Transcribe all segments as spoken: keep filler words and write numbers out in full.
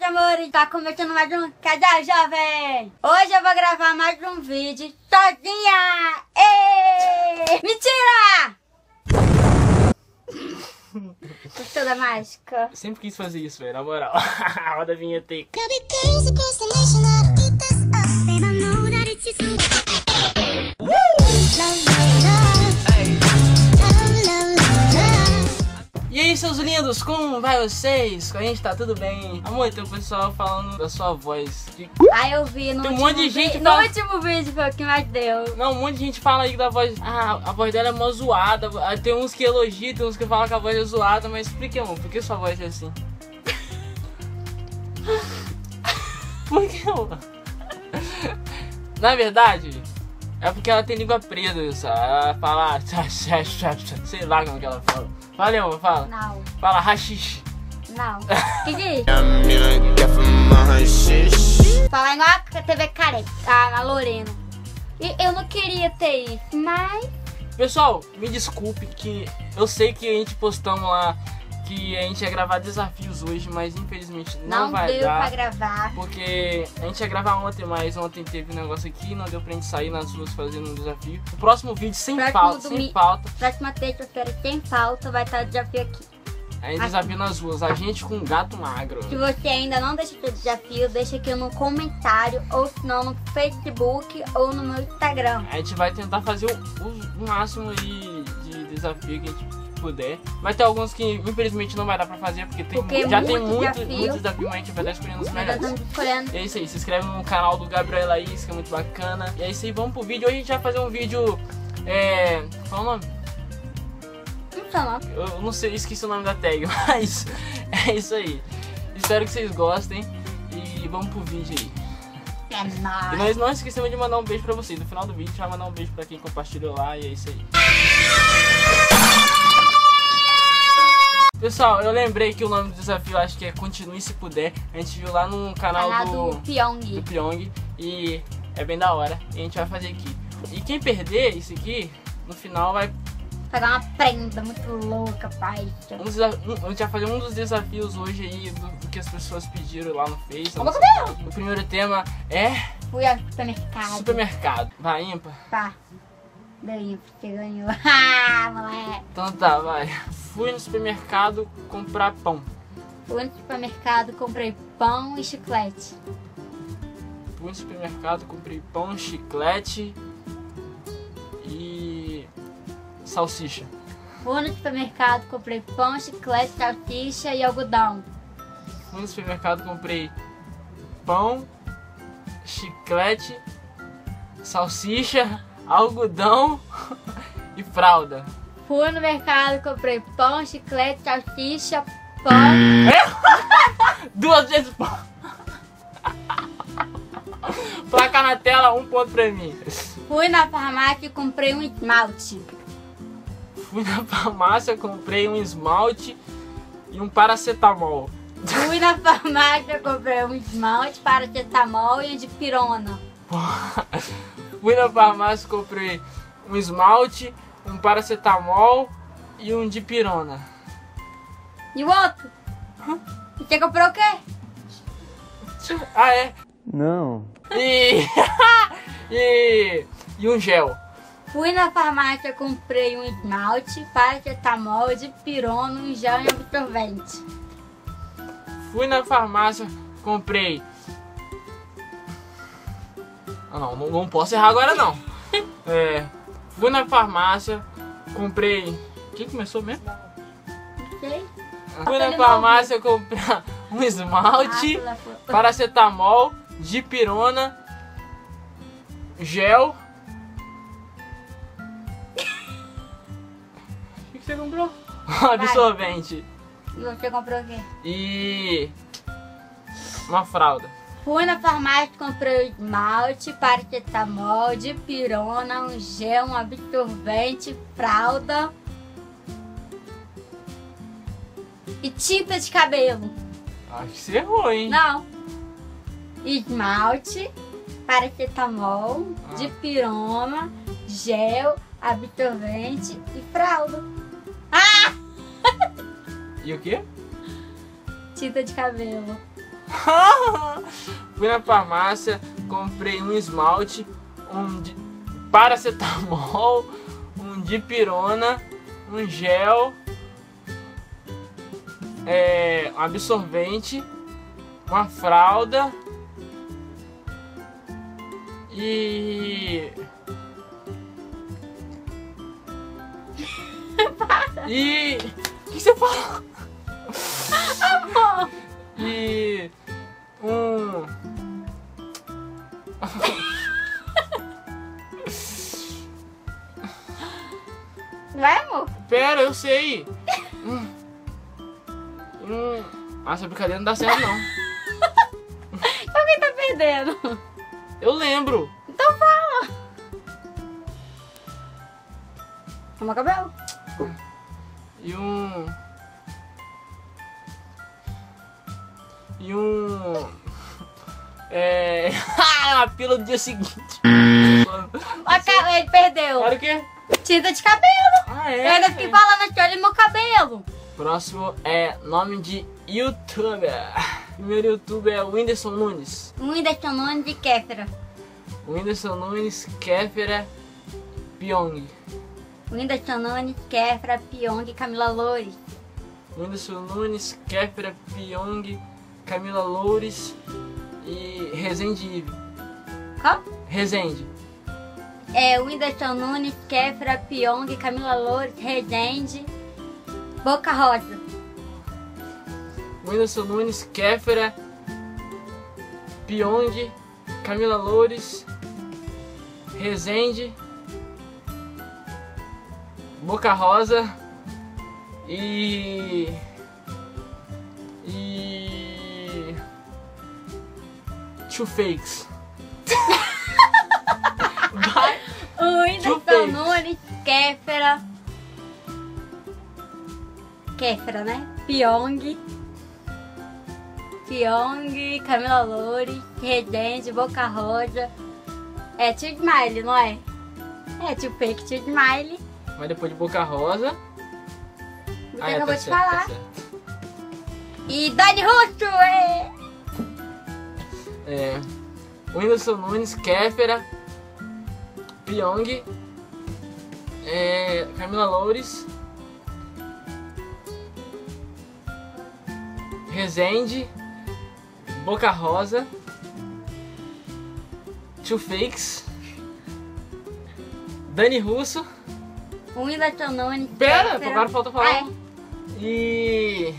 amores, tá começando mais um Casal Jovem. Hoje eu vou gravar mais um vídeo sozinha. Êêêê! Mentira! Gostou da mágica? Sempre quis fazer isso, velho, na moral. Roda a vinheta aí. E aí, seus lindos, como vai vocês? Com a gente tá tudo bem? Amor, tem o pessoal falando da sua voz. Que... Ah, eu vi no tem um último monte de gente vídeo. fala... No último vídeo foi o que mais deu. Não, um monte de gente fala aí da voz. Ah, a voz dela é mó zoada. Tem uns que elogiam, tem uns que falam que a voz é zoada. Mas explique, amor, por que sua voz é assim? Por que, amor? Na verdade, é porque ela tem língua presa, sabe? Ela fala. Sei lá como que ela fala. Fala, amor, fala. Não. Fala, rachixe. Não. Que que é isso? Falar igual a T V Careca, a Lorena. E eu não queria ter isso, mas... Pessoal, me desculpe que eu sei que a gente postamos lá que a gente ia gravar desafios hoje, mas infelizmente não, Não vai deu dar. pra gravar. Porque a gente ia gravar ontem, mas ontem teve um negócio aqui, não deu pra gente sair nas ruas fazendo um desafio. O próximo vídeo sem Próximo falta, domi- sem falta. Próxima terça-feira, sem falta, vai estar o desafio aqui. Aí desafio nas ruas, a gente com um gato magro. Se você ainda não deixa o seu desafio, deixa aqui no comentário, ou se não no Facebook ou no meu Instagram. A gente vai tentar fazer o, o, o máximo aí de desafio que a gente puder. Vai ter alguns que infelizmente não vai dar pra fazer, porque, tem, Porque já muito tem muito desafio. muito desafio, mas a gente vai estar escolhendo os Nós melhores. estamos escolhendo. E é isso aí, se inscreve no canal do Gabriel Laís, que é muito bacana. E é isso aí, vamos pro vídeo. Hoje a gente vai fazer um vídeo. É. Qual é o nome? Não sei não. Eu não sei, esqueci o nome da tag, mas é isso aí. Espero que vocês gostem. E vamos pro vídeo aí. É E nóis. nós não esquecemos de mandar um beijo pra vocês. No final do vídeo a gente vai mandar um beijo pra quem compartilhou lá. E é isso aí. Pessoal, eu lembrei que o nome do desafio acho que é Continue Se Puder. A gente viu lá no canal, Canal do, do Pyong. do Pyong. E é bem da hora. E a gente vai fazer aqui. E quem perder isso aqui, no final vai... Pegar uma prenda muito louca, pai. Um dos desa- um- a gente vai fazer um dos desafios hoje aí do, do que as pessoas pediram lá no Face. Como no- que O primeiro tema é Fui ao supermercado. supermercado. Vai, ímpar? Tá. Deu, você ganhou. Ah, moleque. Então tá, vai. Fui no supermercado comprar pão. Fui no supermercado, comprei pão e chiclete. Fui no supermercado, comprei pão, chiclete e salsicha. Fui no supermercado, comprei pão, chiclete, salsicha e algodão. Fui no supermercado, comprei pão, chiclete, salsicha, algodão e fralda. Fui no mercado, comprei pão, chiclete, salsicha, pão. Duas vezes pão. Placa na tela, um ponto pra mim. Fui na farmácia e comprei um esmalte. Fui na farmácia, comprei um esmalte e um paracetamol. Fui na farmácia, comprei um esmalte, paracetamol e um de pirona. Fui na farmácia, comprei um esmalte, um paracetamol e um dipirona. E o outro? E você comprou o quê? Ah, é? Não. E... e... e um gel. Fui na farmácia, comprei um esmalte, paracetamol, dipirona, um gel e um absorvente. Fui na farmácia, comprei... Ah, não, não, não posso errar agora não. É, fui na farmácia, comprei... Quem começou mesmo? Não sei. Fui na farmácia comprar um esmalte, Ah, pela- paracetamol, dipirona, gel. O que que você comprou? Absorvente. E você comprou o quê? E uma fralda. Fui na farmácia, comprei o esmalte, paracetamol, dipirona, um gel, um absorvente, fralda e tinta de cabelo. Acho que você errou, hein? Não. Esmalte, paracetamol, Ah. dipirona, gel, absorvente e fralda. Ah! E o quê? Tinta de cabelo. Fui na farmácia, comprei um esmalte, um de paracetamol, um dipirona, um gel, é, um absorvente, uma fralda e... E... O que você falou? E... Um... Vai, amor? Pera, eu sei. Hum. Hum. Ah, essa brincadeira não dá certo, não. Alguém tá perdendo. Eu lembro. Então fala. Toma cabelo. E um... E um... É... uma pílula do dia seguinte. Acabou, ele perdeu. Olha o quê? Tinta de cabelo. Ah, é? Eu ainda fiquei falando aqui, olha meu cabelo. Próximo é nome de youtuber. Primeiro youtuber é o Whindersson Nunes. Um Whindersson Nunes de Kéfera. Whindersson Nunes, Kéfera, Pyong. Whindersson Nunes, Kéfera, Pyong, Camila Loures. Whindersson Nunes, Kéfera, Pyong, Camila Loures e Rezende Ive. Qual? Rezende. É Whindersson Nunes, Kéfera, Pyong, Camila Loures, Rezende, Boca Rosa. Whindersson Nunes, Kéfera, Pyong, Camila Loures, Rezende, Boca Rosa e... E... Two Fakes. Vai. O Whindersson Fakes. Nunes, Kéfera. Kéfera, né? Pyong. Pyong, Camila Loures, Rezende, Boca Rosa. É Tio Smile, não é? É Tio Fake, Tio Smile. Mas depois de Boca Rosa... Você Ah, é, acabou tá de certo, falar. tá certo. E Dani Russo, é... É... Whindersson Nunes, Kéfera, Pyong, é, Camila Loures, Rezende, Boca Rosa, Two Fakes, Dani Russo. O Whindersson Nunes, Pera, Kéfera. agora falta falar. Ah, é. E...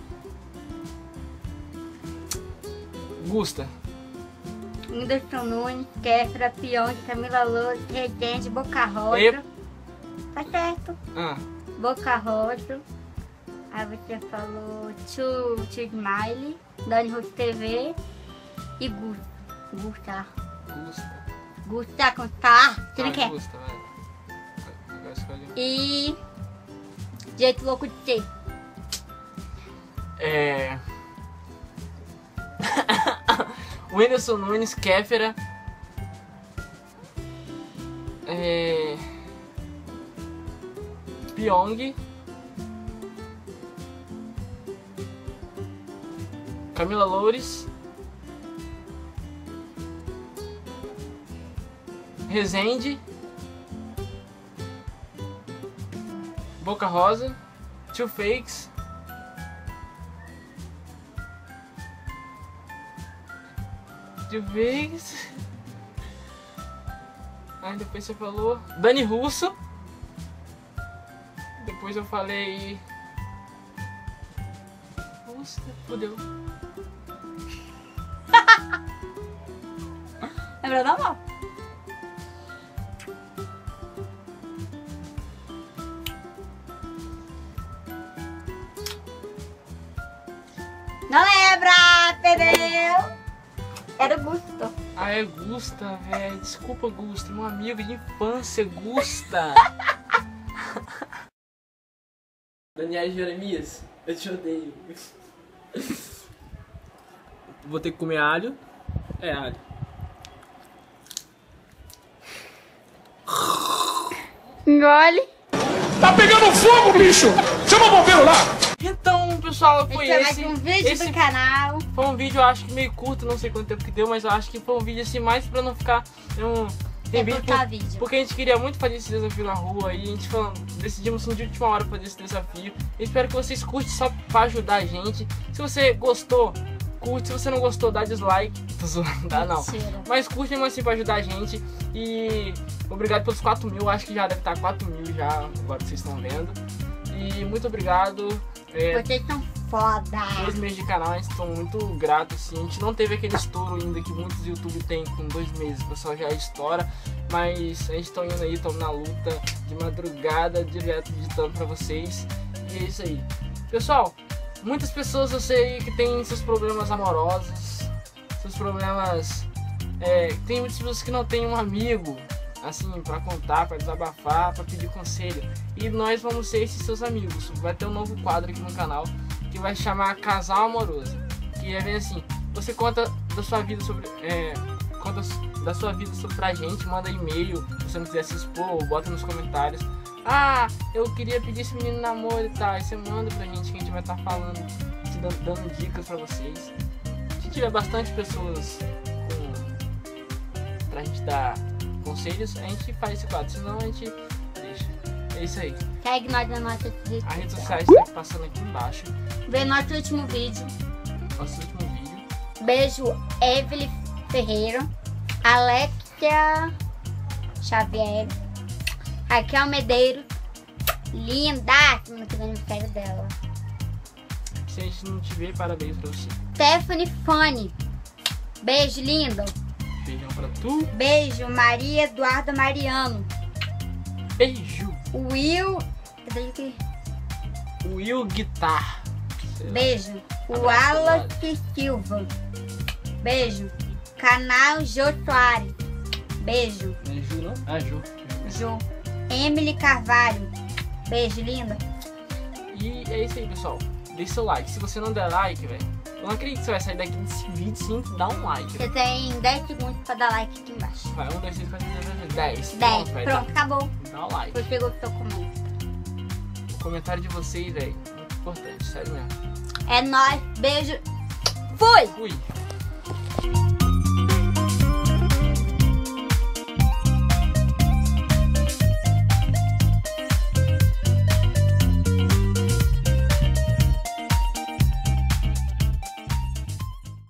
Gusta. Whindersson Nunes, Kéfera, Pyong, Camila Loures, Rezende, Boca Rosa. E... Tá certo. Ah, Boca Rosa. Aí você falou Tio, Tio Smile, Dani Russo T V e Gusta. Gusta. Gusta. Gusta com tá. Você não Ah, quer? Gusta, vai. Agora escolhe um. E Jeito Louco de Ser. É... Whindersson Nunes, Kéfera, é... Pyong, Camila Loures, Rezende, Boca Rosa, Two Fakes, Two Fakes. Aí depois você falou Dani Russo. Depois eu falei... Nossa, fodeu. Lembrou da mão? Não lembra, perdeu. Era o Gusto. Ah, é Gusta, velho. Desculpa, Gusta. Meu amigo de infância, Gusta. Daniel Jeremias, eu te odeio. Vou ter que comer alho. É alho. Engole. Tá pegando fogo, bicho! Chama o bombeiro lá! Então, pessoal, foi esse. esse. Foi mais um vídeo esse do canal. Foi um vídeo, eu acho que meio curto, não sei quanto tempo que deu, mas eu acho que foi um vídeo assim, mais pra não ficar... Um, tem vídeo, por, vídeo porque a gente queria muito fazer esse desafio na rua e a gente falou, decidimos de última hora fazer esse desafio. Eu espero que vocês curtem só pra ajudar a gente. Se você gostou, curte. Se você não gostou, dá dislike. Não dá não. Mentira. Mas curte mesmo assim pra ajudar a gente. E obrigado pelos quatro mil. Acho que já deve estar quatro mil já, agora que vocês estão vendo. E muito obrigado. É, Vocês são foda. Dois meses de canal, a gente está muito grato, assim. A gente não teve aquele estouro ainda que muitos YouTube tem com dois meses, o pessoal já estoura. Mas a gente tá indo aí, estamos na luta de madrugada, direto editando pra vocês. E é isso aí. Pessoal, muitas pessoas eu sei que tem seus problemas amorosos, seus problemas... É, tem muitas pessoas que não tem um amigo, assim, pra contar, pra desabafar, pra pedir conselho. E nós vamos ser esses seus amigos. Vai ter um novo quadro aqui no canal que vai chamar Casal Amoroso. Que é bem assim, você conta da sua vida sobre... É, conta da sua vida sobre pra gente, manda e-mail, se você não quiser se expor, bota nos comentários. Ah, eu queria pedir esse menino namoro e tal. Aí você manda pra gente que a gente vai estar falando, te dando, dando dicas pra vocês. Se tiver bastante pessoas com, pra gente dar conselhos, a gente faz esse quadro, senão a gente deixa. É isso aí. Segue nós na nossa rede A rede social. social está passando aqui embaixo. Vê nosso último vídeo. Nosso último vídeo. Beijo, Evelyn Ferreira, Alexia Xavier, Raquel Medeiros, linda, semana que vem é aniversário dela. Se a gente não te ver, parabéns pra você. Stephanie Fone, beijo, linda. Beijão pra tu. Beijo, Maria Eduarda Mariano. Beijo. Will, cadê aqui? Will Guitar. Sei lá. Beijo. O Abraço, Wallace Silva. Beijo. Canal Jô Soares. Beijo. Não é Ju, não? Ah, Ju. Jô. Emily Carvalho. Beijo, linda. E é isso aí, pessoal. Deixa seu like. Se você não der like, velho, eu não acredito que você vai sair daqui desse vídeo sem dar um like. Você tem dez segundos pra dar like aqui embaixo. Vai, um, dois, três, quatro, cinco, seis, sete, dez. dez. velho. Pronto, acabou. Dá um like. Você pegou o seu comento. O comentário de vocês, velho, muito importante, sério mesmo. É nóis. Beijo. Fui! Fui.